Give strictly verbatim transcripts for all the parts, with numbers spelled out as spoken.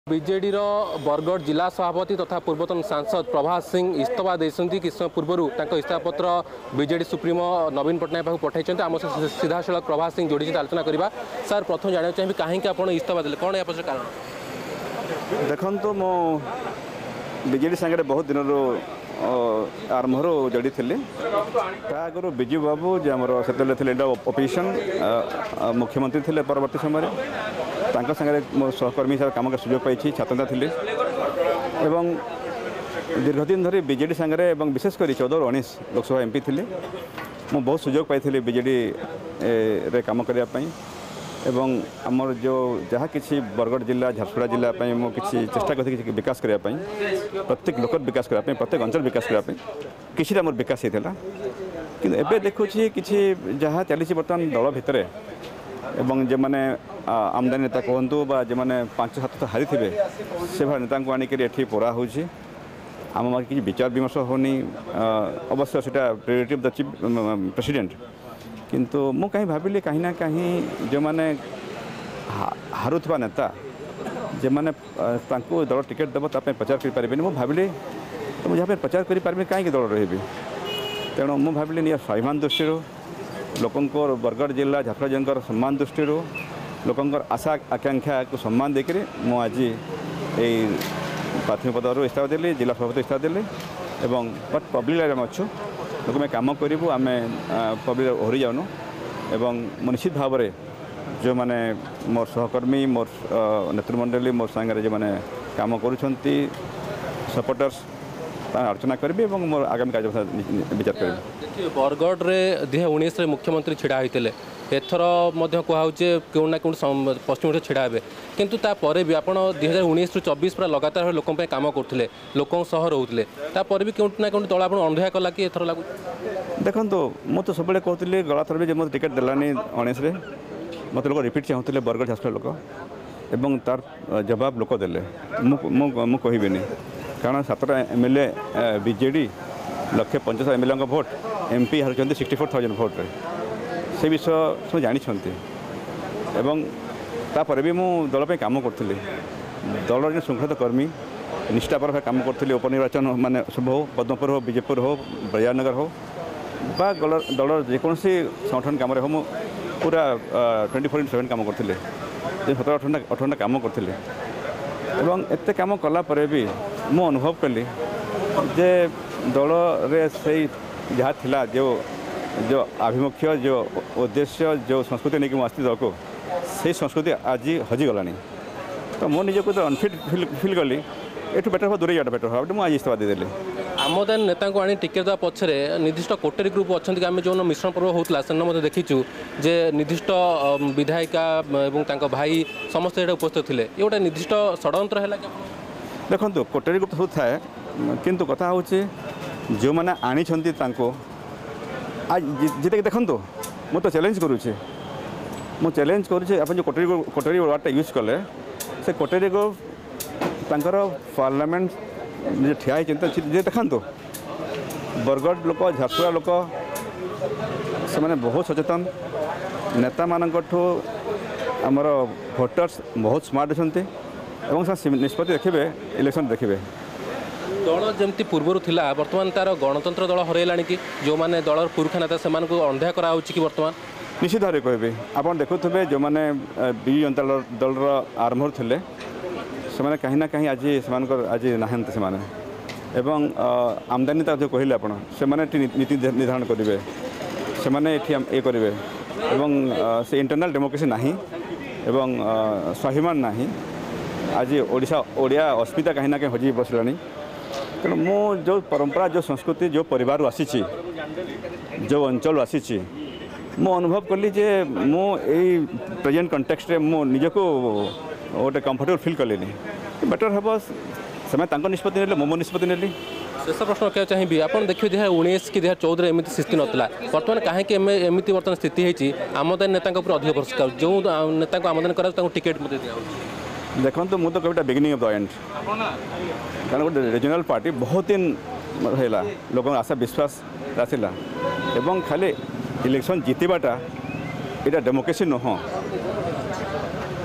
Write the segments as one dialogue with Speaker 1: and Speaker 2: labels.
Speaker 1: BJD Bargarh जिला सभापति तथा पूर्वतन सांसद प्रभात सिंह इस्तीफा देते कि समय पूर्व इस्तीफा पत्र बीजेडी सुप्रीमो नवीन पट्टनायक पाक पठाई आम सीधा सड़क प्रभात सिंह जोड़ी आलोचना करवा सर प्रथम जानना चाहिए कहीं आप इस्तीफा देते कौन या कारण
Speaker 2: देखो तो मो बीजेडी सांगे बहुत दिन आरंभ जोड़ी थी आगु विजु बाबू जो आम से अपोजिशन मुख्यमंत्री थे परवर्त समय सांगे मो सहकर्मी हिसाब काम सुजोग पाई छात्रता थी एवं दीर्घ दिन धरी बीजेडी सांगे विशेषकर चौदह उन्नीस लोकसभा एमपी थी मु बहुत सुजोग पाई बीजेडी रे काम करने एवं आमर जो जहाँ किसी बरगढ़ जिला झारसुगुड़ा जिला मु किसी चेष्टा कर विकास करने प्रत्येक लोक विकास करने प्रत्येक अंचल विकास करने किसी आम विकास होता कि एबे देखुची किसी जहाँ चली बर्तमान दल भितर एवं जो मैंने आमदानी नेता कहतु बा जो मैंने पांच सात हारी थे से भाई नेता को आनिक ये पड़ा हो आम कि विचार विमर्श होनी अवश्य से priority of the chief president किंतु मु कहीं भाविली कहीं ना कहीं जो मैंने हारुवा नेता जो मैंने दल टिकेट देव ताप प्रचार करें मुझे भाविली तो मुझे यहाँ प्रचार करें कहीं दल रही तेणु मुझे भाविली या स्वाभिमान दृष्टि लोकंर बरगढ़ जिला झारसुगुड़ा जिला सम्मान दृष्टि लोकंर आशा आकांक्षा को सम्मान देकर मुझे यही प्राथमिक पद इस्तीफा देली जिला सभापति इस्तीफा देली एवं बट पब्लिक आम अच्छु लोक मैं कम करूँ आम पब्लिक ओहरी जाऊनु एवं निश्चित भाव में जो मैंने मोर सहकर्मी मोर नेतृमंडली मोर सांगे जो मैंने कम करुँच सपोर्टर्स आलोचना करी और मोर आगामी कार्य विचार करी
Speaker 1: बरगढ़ में दुई हजार उन्नीस मुख्यमंत्री छिड़ा होते एथर कहुचे कौन ना कौन पश्चिम छिड़ा हे किंतु तापर भी आप दुई हजार उन्नीस रु चौबीस पूरा लगातार लोक कम करते लोक सह रोते तापर भी कौन ना कौन दल आप अंधा कला कि एथर लगू
Speaker 2: देखो मुझे तो सब कहती गला थर भी जो मतलब टिकेट देलानी उन्नीस मत लोग रिपीट चाहूँगे बरगढ़ झारसुगुड़ा लोक एवं तार जवाब लोक देले मु कहबी कारण सतटा एम एल ए बीजेडी लक्षे पंचाश एम एल भोट एमपी हार सिक्सटी फोर थाउजेंड भोट्रे से विषय सब जानी एवं तापर भी मु दल पे काम करी दल जो शृंखलित कर्मी निष्ठापर भाव काम करी उपनिर्वाचन मान सब हो पद्मपुर हो विजेपुर हो बरियारनगर हो बा दल जेकोसी संगठन कम हो पूरा ट्वेंटी फोर इंटू सेवेन कम करी सतर अठरटा अठरटा कम करी एवं एत कम कलापर भी मु अनुभव कली जे दल रे से जहाँ थिला जो जो आभिमुख्य जो उद्देश्य जो संस्कृति नहीं कि आसती दल को से संस्कृति आज हजिगला तो मो निजक तो अनफिट फिल फिल कली एठू बेटर हो दूरे जाटा बेटर हो मुझे आज इस्तीफा देदेली
Speaker 1: आमदानी नेता को आनी टिकेट देवा पछरे निर्दिष्ट कोटेरी ग्रुप अच्छा कि आम जो मिश्रण पर्व होता से देखीचु जे निर्दिष्ट विधायिका और भाई समस्त उपस्थित थे ये गोटे निर्दिष्ट षड्यंत्र है
Speaker 2: देखो कोटेरी ग्रुप सब थाए किंतु कथा हूँ जो मैंने आनी आज जिते देखो मुझे तो चैलेंज करुचे मु चैलेंज करुचे आप जो कोटेरी कोटेरी वार्डटा यूज कले से कोटेरी ग्रुप तांकर पार्लियामेंट जो ठिया होती देखा बरगढ़ लोक झारसुगुड़ा लोक से मैंने बहुत सचेतन नेता मानू आमर भोटर्स बहुत स्मार्ट अच्छा निष्पत्ति देखिए इलेक्शन देखिए
Speaker 1: दल जमती पूर्वर थिला बर्तमान तार गणतंत्र दल हरैलानी कि जो माने दलर पुरुष नेता से अंधा करा कि बर्तमान
Speaker 2: निश्चित भाव कहबी आप देखुए जो मैंने विजु जनता दल आरंभ थे से कहीं ना कहीं आज से आज नहांती से एवं आमदानी जो कहले आप नीति निर्धारण करेंगे से ये करेंगे एवं से इंटरनल डेमोक्रेसी नहीं एवं स्वाभिमान नहीं आज ओडिशा ओडिया अस्मिता कहीं ना कहीं हजि बसलानी तेणु मु जो परंपरा जो संस्कृति जो परिवार आसी जो अंचल आसी मु अनुभव कली जे मु यही प्रेजेंट कंटेक्स्ट रे मु निजक गोटे कंफर्टेबल फिल कले बेटर हम से निष्पत्ति ने मो निष्पत्ति ने
Speaker 1: शेष प्रश्न रखा चाहिए आप देखिए दुई हजार उन्नीस कि दुई हजार चौदह एमती स्थिति नाला बर्तमान कहीं एमती बर्तमान स्थिति होती आमदानी नेता अधिक पुरस्कार जो नेता को आमदानी करा टिकेट मत दिया
Speaker 2: देखो तो मुझे कविता बिगिनिंग ऑफ द एंड कारण गोटे रिजनल पार्टी बहुत दिन है लोक आशा विश्वास आसला एवं खाली इलेक्शन जितवाटा यहाँ डेमोक्रेसी नुह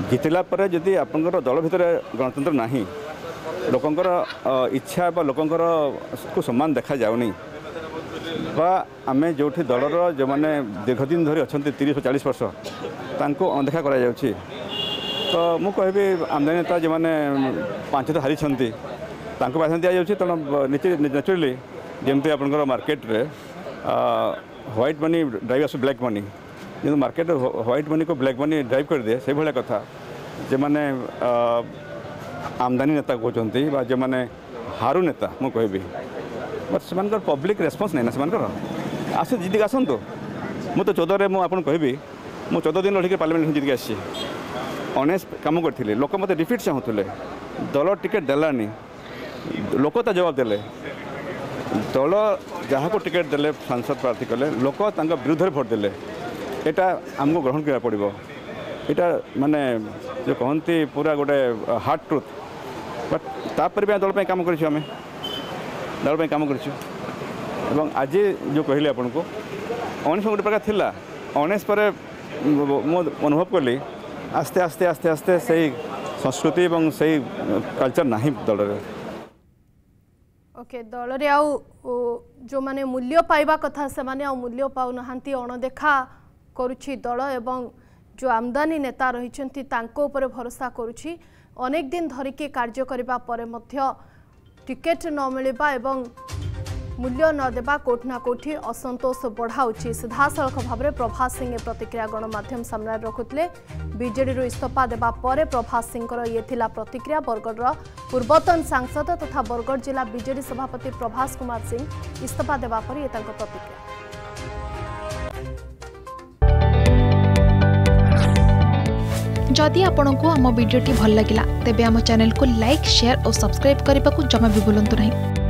Speaker 2: जितला पर जदि आपंकर दल भितर गणतंत्र नहीं लोकंकर इच्छा बा लोकंकर को सम्मान देखा जाउनी बा आमे जोठी दलर जो मैंने दीर्घ दिन धरी अच्छा तीस चालीस वर्ष तांको अनदेखा करा जाउछि तो मु कहबी आमदानी नेता जो मैंने पांच तो हारी तांको प्राधान्य दिया जाउछि तेणु नेचुरली जमती आपंकर मार्केट रे white money drive as black money जो मार्केट व्हाइट मनी को ब्लैक मनी ड्राइव कर दिए से भाया कथा जो मैंने आमदानी नेता कहते जो मैंने हारू नेता मु कहबी बट से पब्लिक रेस्पन्स नहीं ना से आस जीत आसतु मु तो चौदह में आपको कहबी मु चौदह दिन लड़की पार्लियामेंट जीत आसी अनेस्ट काम करी लोक मत रिफिट चाहूले दल टिकेट देलानी लोक तो जवाब देले दल जहाँ को टिकेट देले सांसद प्रार्थी कले लोक विरुद्ध में भोट देले यहाँ आमको ग्रहण करा पड़ो यहाँ माने जो कहती पूरा गोटे हार्ड ट्रुथ बट तापर भी दल काम कर दल काम कर आज जो कहले आपन को अनेस गोटे प्रकार थिला अनेस पर मो अनुभव कली आस्ते आस्ते आस्ते आस्ते से संस्कृति और से कल्चर नहीं दल रे
Speaker 3: ओके दल रे आउ जो माने मूल्य पाइबा कथा से माने आउ मूल्य पाउ नहांती अणदेखा करुछि दल एवं जो आमदानी नेता रहिछंती तांको ऊपर भरोसा करुछि अनेक दिन धरिके कार्य करिबा परे मध्य टिकेट न मिलबा एवं मूल्य न देबा कोठ ना कोठी असंतोष बढ़ाउछि सीधासलख भाव में प्रभास सिंह प्रतिक्रिया गणमाध्यम सामने रखुले बीजेडी इस्तीफा देबा परे प्रभास सिंह ये थिला प्रतिक्रिया बरगढ़ पूर्वतन सांसद तथा बरगढ़ जिला बीजेडी सभापति प्रभास कुमार सिंह इस्तीफा देबा पर ये तांको प्रतिक्रिया।
Speaker 4: जदि आपंक आम भिडी भल लगा तेब आम चैनल को लाइक शेयर और सब्सक्राइब करने को जमा भी भूलु नहीं।